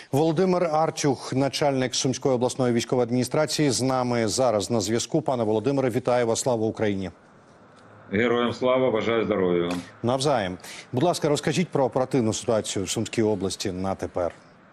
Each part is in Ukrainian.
Володимир Артюх, начальник Сумської обласної військової адміністрації, з нами зараз на зв'язку. Пане Володимире, вітаю вас! Слава Україні! Героям слава, бажаю здоров'я. Навзаєм. Будь ласка, розкажіть про оперативну ситуацію в Сумській області на тепер.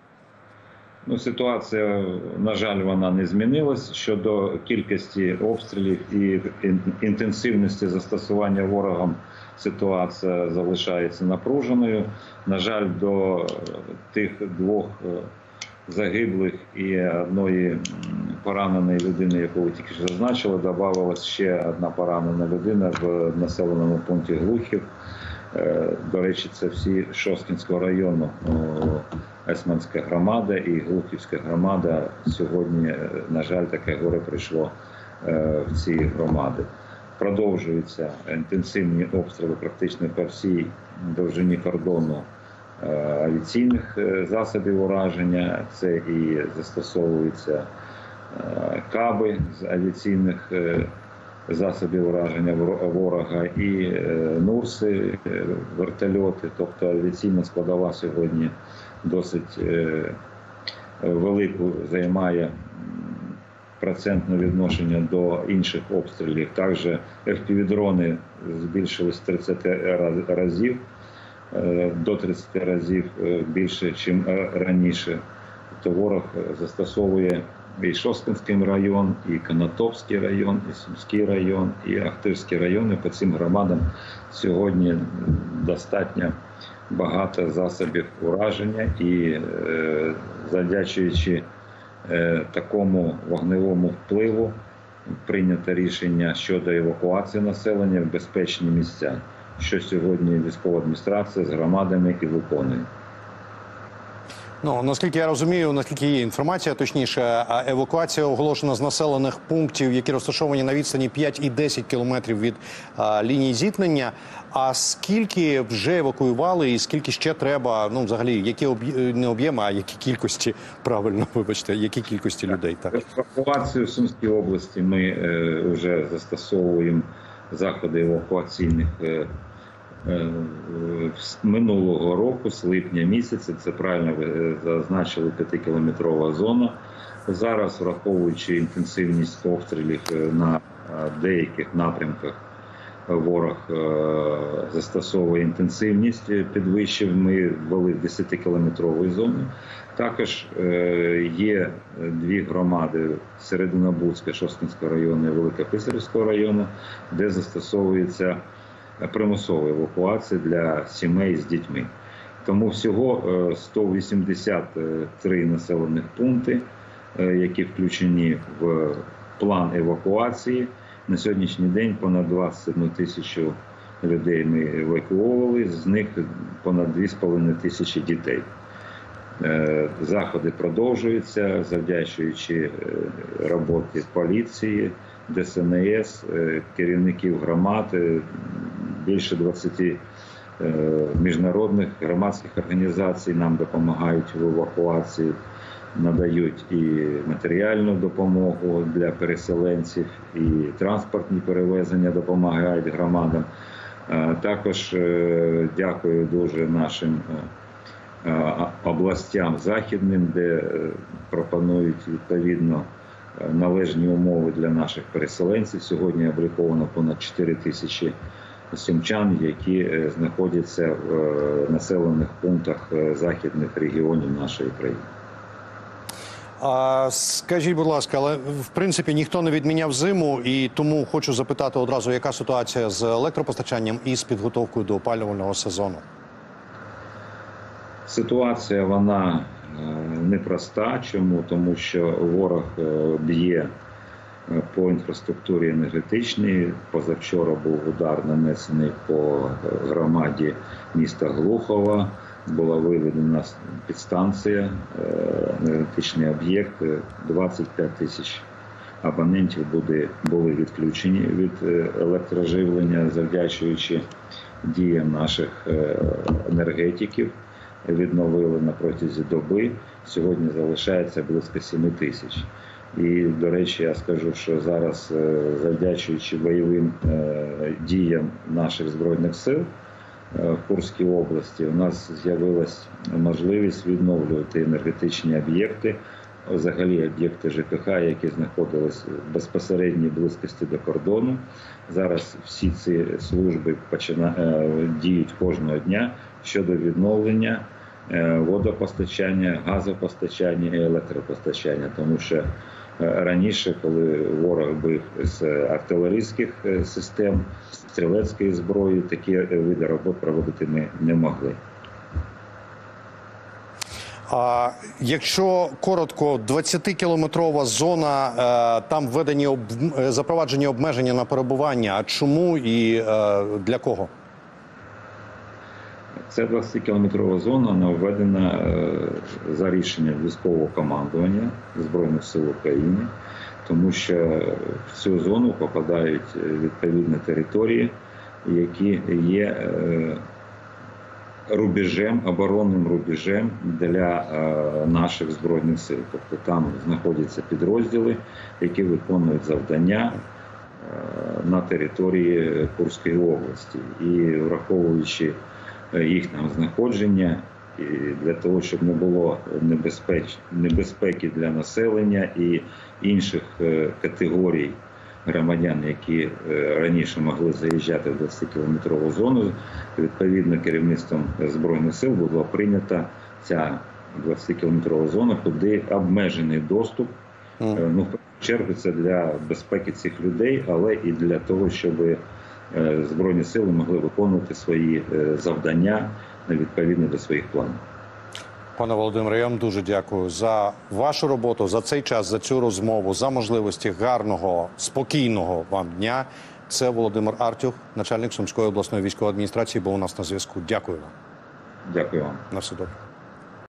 Ситуація, на жаль, вона не змінилась. Щодо кількості обстрілів і інтенсивності застосування ворогом, ситуація залишається напруженою. На жаль, до тих двох загиблих і одної пораненої людини, яку ви тільки що зазначили, додавалась ще одна поранена людина в населеному пункті Глухів. До речі, це всі Шосткінського району, Есманська громада і Глухівська громада. Сьогодні, на жаль, таке горе прийшло в ці громади. Продовжуються інтенсивні обстріли практично по всій довжині кордону авіаційних засобів ураження. Це і застосовуються каби з авіаційних засобів ураження ворога, і нурси, вертольоти. Тобто авіаційна складова сьогодні досить велику займає процентне відношення до інших обстрілів. Також FPV-дрони збільшились 30 разів, до 30 разів більше, ніж раніше. Тобто ворог застосовує і Шосткінський район, і Конотопський район, і Сумський район, і Ахтирський район. І по цим громадам сьогодні достатньо багато засобів ураження. І завдячуючи такому вогневому впливу, прийнято рішення щодо евакуації населення в безпечні місця, що сьогодні військова адміністрація з громадами і виконує. Наскільки я розумію, наскільки є інформація, точніше, евакуація оголошена з населених пунктів, які розташовані на відстані 5 і 10 кілометрів від лінії зіткнення. А скільки вже евакуювали і скільки ще треба, взагалі, які не об'єми, а які кількості, правильно, вибачте, які кількості людей? Так? Евакуацію в Сумській області ми вже застосовуємо заходи евакуаційних минулого року, з липня місяця. Це правильно ви зазначили, 5-кілометрова зона. Зараз, враховуючи інтенсивність обстрілів на деяких напрямках, ворог застосовує інтенсивність, підвищив. Ми ввели в 10-кілометровій зоні. Також є дві громади – Серединобудська, Шосткінського району і Великописарівського району, де застосовується примусова евакуація для сімей з дітьми. Тому всього 183 населених пункти, які включені в план евакуації. На сьогоднішній день понад 21 тисячу людей ми евакуювали, з них понад 2,5 тисячі дітей. Заходи продовжуються, завдячуючи роботі поліції, ДСНС, керівників громад. Більше 20 міжнародних громадських організацій нам допомагають в евакуації, надають і матеріальну допомогу для переселенців, і транспортні перевезення допомагають громадам. Також дякую дуже нашим областям західним, де пропонують відповідно належні умови для наших переселенців. Сьогодні обліковано понад 4 тисячі сумчан, які знаходяться в населених пунктах західних регіонів нашої країни. Скажіть, будь ласка, але в принципі ніхто не відміняв зиму, і тому хочу запитати одразу, яка ситуація з електропостачанням і з підготовкою до опалювального сезону? Ситуація, вона непроста. Чому? Тому що ворог б'є по інфраструктурі енергетичній. Позавчора був удар нанесений по громаді міста Глухова. Була виведена підстанція, енергетичний об'єкт. 25 тисяч абонентів були відключені від електроживлення, завдячуючи діям наших енергетиків. Відновили на протязі доби. Сьогодні залишається близько 7 тисяч. І, до речі, я скажу, що зараз, завдячуючи бойовим діям наших Збройних сил, в Курській області, у нас з'явилась можливість відновлювати енергетичні об'єкти, взагалі об'єкти ЖКХ, які знаходились в безпосередній близькості до кордону. Зараз всі ці служби діють кожного дня щодо відновлення водопостачання, газопостачання і електропостачання, тому що раніше, коли ворог бив з артилерійських систем, стрілецької зброї, такі види робот проводити ми не могли. А якщо коротко, 20-кілометрова зона, там введені запроваджені обмеження на перебування. А чому і для кого? Ця 20-кілометрова зона вона введена за рішенням військового командування Збройних сил України, тому що в цю зону попадають відповідні території, які є рубежем, оборонним рубежем для наших Збройних сил. Тобто там знаходяться підрозділи, які виконують завдання на території Курської області. І враховуючи їх там знаходження, і для того, щоб не було небезпеки для населення і інших категорій громадян, які раніше могли заїжджати в 20-кілометрову зону, відповідно керівництвом Збройних сил була прийнята ця 20-кілометрова зона, куди обмежений доступ. Ну, в першу чергу це для безпеки цих людей, але і для того, щоб Збройні сили могли виконувати свої завдання відповідно до своїх планів. Пане Володимире, я вам дуже дякую за вашу роботу, за цей час, за цю розмову, за можливості гарного, спокійного вам дня. Це Володимир Артюх, начальник Сумської обласної військової адміністрації, був у нас на зв'язку. Дякую вам. Дякую вам. На все добре.